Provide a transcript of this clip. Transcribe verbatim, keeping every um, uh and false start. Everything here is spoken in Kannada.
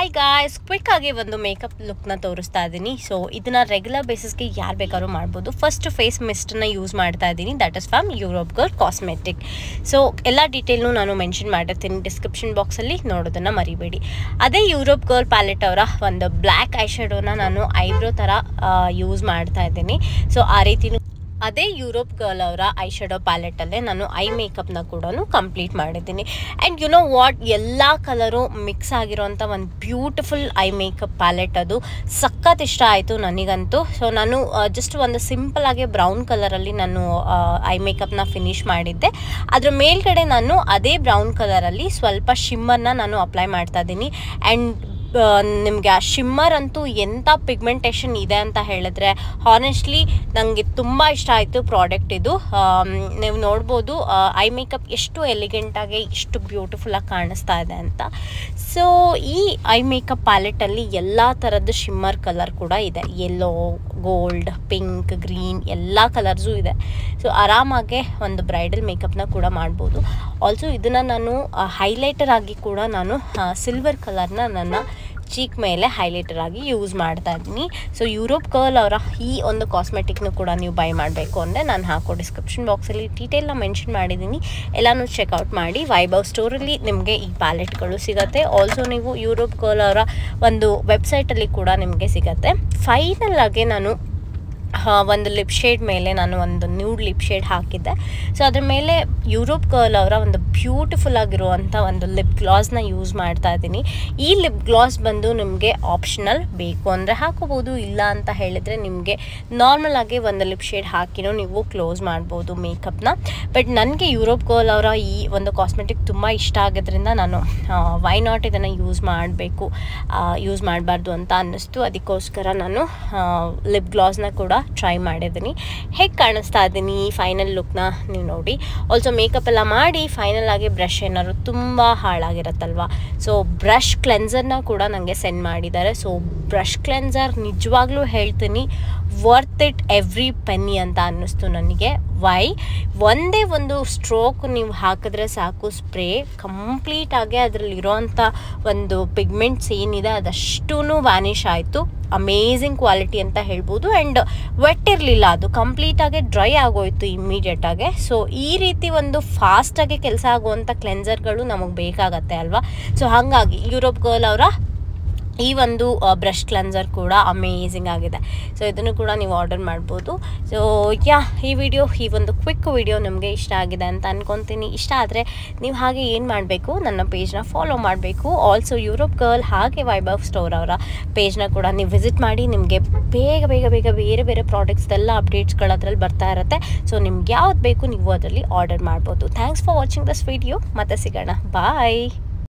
ಹಾಯ್ ಗಾಯ್ಸ್, ಕ್ವಿಕ್ ಆಗಿ ಒಂದು ಮೇಕಪ್ ಲುಕ್ನ ತೋರಿಸ್ತಾ ಇದ್ದೀನಿ. ಸೊ ಇದನ್ನ ರೆಗ್ಯುಲರ್ ಬೇಸಿಸ್ಗೆ ಯಾರು ಬೇಕಾದ್ರೂ ಮಾಡ್ಬೋದು. ಫಸ್ಟ್ ಫೇಸ್ ಮಿಸ್ಟನ್ನ ಯೂಸ್ ಮಾಡ್ತಾ ಇದ್ದೀನಿ, that is from Europe Girl cosmetic. So ಎಲ್ಲ ಡೀಟೇಲ್ನು ನಾನು ಮೆನ್ಷನ್ ಮಾಡಿರ್ತೀನಿ ಡಿಸ್ಕ್ರಿಪ್ಷನ್ ಬಾಕ್ಸಲ್ಲಿ, ನೋಡೋದನ್ನು ಮರಿಬೇಡಿ. ಅದೇ ಯುರೋಪ್ ಗರ್ಲ್ ಪ್ಯಾಲೆಟ್ ಅವರ ಒಂದು ಬ್ಲ್ಯಾಕ್ ಐ ಶೇಡೋನ ನಾನು ಐಬ್ರೋ ಥರ ಯೂಸ್ ಮಾಡ್ತಾ ಇದ್ದೀನಿ. ಸೊ ಆ ರೀತಿ ಅದೇ ಯುರೋಪ್ ಗರ್ಲ್ ಅವರ ಐ ಶೇಡೋ ಪ್ಯಾಲೆಟಲ್ಲೇ ನಾನು ಐ ಮೇಕಪ್ನ ಕೂಡ ಕಂಪ್ಲೀಟ್ ಮಾಡಿದ್ದೀನಿ. ಆ್ಯಂಡ್ ಯು ನೋ ವಾಟ್, ಎಲ್ಲ ಕಲರು ಮಿಕ್ಸ್ ಆಗಿರೋಂಥ ಒಂದು ಬ್ಯೂಟಿಫುಲ್ ಐ ಮೇಕಪ್ ಪ್ಯಾಲೆಟ್. ಅದು ಸಖತ್ ಇಷ್ಟ ಆಯಿತು ನನಗಂತೂ. ಸೊ ನಾನು ಜಸ್ಟ್ ಒಂದು ಸಿಂಪಲ್ ಆಗಿ ಬ್ರೌನ್ ಕಲರಲ್ಲಿ ನಾನು ಐ ಮೇಕಪ್ನ ಫಿನಿಶ್ ಮಾಡಿದ್ದೆ. ಅದ್ರ ಮೇಲ್ಗಡೆ ನಾನು ಅದೇ ಬ್ರೌನ್ ಕಲರಲ್ಲಿ ಸ್ವಲ್ಪ ಶಿಮ್ಮರ್ನ ನಾನು ಅಪ್ಲೈ ಮಾಡ್ತಾ ಇದ್ದೀನಿ. ಆ್ಯಂಡ್ ನಿಮಗೆ ಆ ಶಿಮ್ಮರ್ ಅಂತೂ ಎಂಥ ಪಿಗ್ಮೆಂಟೇಷನ್ ಇದೆ ಅಂತ ಹೇಳಿದ್ರೆ ಹಾನೆಸ್ಟ್ಲಿ ನನಗೆ ತುಂಬ ಇಷ್ಟ ಆಯಿತು ಪ್ರಾಡಕ್ಟ್ ಇದು. ನೀವು ನೋಡ್ಬೋದು ಐ ಮೇಕಪ್ ಎಷ್ಟು ಎಲಿಗೆಂಟಾಗಿ ಎಷ್ಟು ಬ್ಯೂಟಿಫುಲ್ಲಾಗಿ ಕಾಣಿಸ್ತಾ ಇದೆ ಅಂತ. ಸೊ ಈ ಐ ಮೇಕಪ್ ಪ್ಯಾಲೆಟಲ್ಲಿ ಎಲ್ಲ ಥರದ್ದು ಶಿಮ್ಮರ್ ಕಲರ್ ಕೂಡ ಇದೆ, ಯೆಲ್ಲೋ, ಗೋಲ್ಡ್, ಪಿಂಕ್, ಗ್ರೀನ್ ಎಲ್ಲ ಕಲರ್ಸು ಇದೆ. ಸೊ ಆರಾಮಾಗೆ ಒಂದು ಬ್ರೈಡಲ್ ಮೇಕಪ್ನ ಕೂಡ ಮಾಡ್ಬೋದು. ಆಲ್ಸೋ ಇದನ್ನು ನಾನು ಹೈಲೈಟರ್ ಆಗಿ ಕೂಡ ನಾನು ಸಿಲ್ವರ್ ಕಲರ್ನ ನನ್ನ ಚೀಕ್ ಮೇಲೆ ಹೈಲೈಟರ್ ಆಗಿ ಯೂಸ್ ಮಾಡ್ತಾ ಇದ್ದೀನಿ. ಸೊ ಯುರೋಪ್ ಗರ್ಲ್ ಅವರ ಈ ಒಂದು ಕಾಸ್ಮೆಟಿಕ್ನು ಕೂಡ ನೀವು ಬೈ ಮಾಡಬೇಕು ಅಂದರೆ ನಾನು ಹಾಕೋ ಡಿಸ್ಕ್ರಿಪ್ಷನ್ ಬಾಕ್ಸಲ್ಲಿ ಡೀಟೇಲ್ನ ಮೆನ್ಷನ್ ಮಾಡಿದ್ದೀನಿ, ಎಲ್ಲನೂ ಚೆಕ್ಔಟ್ ಮಾಡಿ. ವೈಭವ್ ಸ್ಟೋರಲ್ಲಿ ನಿಮಗೆ ಈ ಪ್ಯಾಲೆಟ್ಗಳು ಸಿಗುತ್ತೆ. ಆಲ್ಸೋ ನೀವು ಯುರೋಪ್ ಗರ್ಲ್ ಅವರ ಒಂದು ವೆಬ್ಸೈಟಲ್ಲಿ ಕೂಡ ನಿಮಗೆ ಸಿಗುತ್ತೆ. ಫೈನಲ್ ಆಗಿ ನಾನು ಒಂದು ಲಿಪ್ ಶೇಡ್ ಮೇಲೆ ನಾನು ಒಂದು ನ್ಯೂಡ್ ಲಿಪ್ ಶೇಡ್ ಹಾಕಿದ್ದೆ. ಸೊ ಅದ್ರ ಮೇಲೆ ಯುರೋಪ್ ಗರ್ಲ್ ಅವರ ಒಂದು ಬ್ಯೂಟಿಫುಲ್ ಆಗಿರುವಂಥ ಒಂದು ಲಿಪ್ ಗ್ಲಾಸ್ನ ಯೂಸ್ ಮಾಡ್ತಾ ಇದ್ದೀನಿ. ಈ ಲಿಪ್ ಗ್ಲಾಸ್ ಬಂದು ನಿಮಗೆ ಆಪ್ಷನಲ್, ಬೇಕು ಅಂದರೆ ಹಾಕೋಬೋದು, ಇಲ್ಲ ಅಂತ ಹೇಳಿದರೆ ನಿಮಗೆ ನಾರ್ಮಲ್ ಆಗಿ ಒಂದು ಲಿಪ್ ಶೇಡ್ ಹಾಕಿನೂ ನೀವು ಕ್ಲೋಸ್ ಮಾಡ್ಬೋದು ಮೇಕಪ್ನ. ಬಟ್ ನನಗೆ ಯುರೋಪ್ ಗರ್ಲ್ ಅವರ ಈ ಒಂದು ಕಾಸ್ಮೆಟಿಕ್ ತುಂಬ ಇಷ್ಟ ಆಗೋದ್ರಿಂದ ನಾನು ವೈ ನಾಟ್ ಇದನ್ನು ಯೂಸ್ ಮಾಡಬೇಕು, ಯೂಸ್ ಮಾಡಬಾರ್ದು ಅಂತ ಅನ್ನಿಸ್ತು. ಅದಕ್ಕೋಸ್ಕರ ನಾನು ಲಿಪ್ ಗ್ಲಾಸ್ನ ಕೂಡ ಟ್ರೈ ಮಾಡಿದ್ದೀನಿ. ಹೇಗೆ ಕಾಣಿಸ್ತಾ ಇದ್ದೀನಿ ಫೈನಲ್ ಲುಕ್ನ ನೀವು ನೋಡಿ. ಆಲ್ಸೋ ಮೇಕಪ್ ಎಲ್ಲ ಮಾಡಿ ಫೈನಲ್ ಆಗಿ ಬ್ರಷ್ ಏನಾದ್ರು ತುಂಬ ಹಾಳಾಗಿರುತ್ತಲ್ವ, ಸೊ ಬ್ರಷ್ ಕ್ಲೆನ್ಸರ್ನ ಕೂಡ ನನಗೆ ಸೆಂಡ್ ಮಾಡಿದ್ದಾರೆ. ಸೊ ಬ್ರಷ್ ಕ್ಲೆನ್ಸರ್ ನಿಜವಾಗ್ಲೂ ಹೇಳ್ತೀನಿ ವರ್ತ್ ಇಟ್ ಎವ್ರಿ ಪೆನ್ನಿ ಅಂತ ಅನ್ನಿಸ್ತು ನನಗೆ. ವೈ, ಒಂದೇ ಒಂದು ಸ್ಟ್ರೋಕ್ ನೀವು ಹಾಕಿದ್ರೆ ಸಾಕು, ಸ್ಪ್ರೇ ಕಂಪ್ಲೀಟಾಗಿ ಅದರಲ್ಲಿರೋಂಥ ಒಂದು ಪಿಗ್ಮೆಂಟ್ಸ್ ಏನಿದೆ ಅದಷ್ಟೂ ವ್ಯಾನಿಷ್ ಆಯಿತು. ಅಮೇಝಿಂಗ್ ಕ್ವಾಲಿಟಿ ಅಂತ ಹೇಳ್ಬೋದು. ಆ್ಯಂಡ್ ವೆಟ್ ಇರಲಿಲ್ಲ, ಅದು ಕಂಪ್ಲೀಟಾಗಿ ಡ್ರೈ ಆಗೋಯ್ತು ಇಮ್ಮಿಡಿಯೇಟಾಗೆ. ಸೊ ಈ ರೀತಿ ಒಂದು ಫಾಸ್ಟಾಗಿ ಕೆಲಸ ಆಗುವಂಥ ಕ್ಲೆನ್ಸರ್ಗಳು ನಮಗೆ ಬೇಕಾಗತ್ತೆ ಅಲ್ವಾ. ಸೊ ಹಾಗಾಗಿ ಯುರೋಪ್ ಗರ್ಲ್ ಅವರ ಈ ಒಂದು ಬ್ರಷ್ ಕ್ಲೆನ್ಸರ್ ಕೂಡ ಅಮೇಝಿಂಗ್ ಆಗಿದೆ. ಸೊ ಇದನ್ನು ಕೂಡ ನೀವು ಆರ್ಡರ್ ಮಾಡ್ಬೋದು. ಸೊ ಯಾ ಈ ವಿಡಿಯೋ, ಈ ಒಂದು ಕ್ವಿಕ್ ವಿಡಿಯೋ ನಿಮಗೆ ಇಷ್ಟ ಆಗಿದೆ ಅಂತ ಅನ್ಕೊತೀನಿ. ಇಷ್ಟ ಆದರೆ ನೀವು ಹಾಗೆ ಏನು ಮಾಡಬೇಕು, ನನ್ನ ಪೇಜ್ನ ಫಾಲೋ ಮಾಡಬೇಕು. ಆಲ್ಸೋ ಯುರೋಪ್ ಗರ್ಲ್ ಹಾಗೆ ವೈಭವ್ ಸ್ಟೋರ್ ಅವರ ಪೇಜ್ನ ಕೂಡ ನೀವು ವಿಸಿಟ್ ಮಾಡಿ. ನಿಮಗೆ ಬೇಗ ಬೇಗ ಬೇಗ ಬೇರೆ ಬೇರೆ ಪ್ರಾಡಕ್ಟ್ಸ್ದೆಲ್ಲ ಅಪ್ಡೇಟ್ಸ್ಗಳು ಅದರಲ್ಲಿ ಬರ್ತಾ ಇರುತ್ತೆ. ಸೊ ನಿಮ್ಗೆ ಯಾವ್ದು ಬೇಕು ನೀವು ಅದರಲ್ಲಿ ಆರ್ಡರ್ ಮಾಡ್ಬೋದು. Thanks for watching this video. ಮತ್ತೆ ಸಿಗೋಣ, ಬಾಯ್.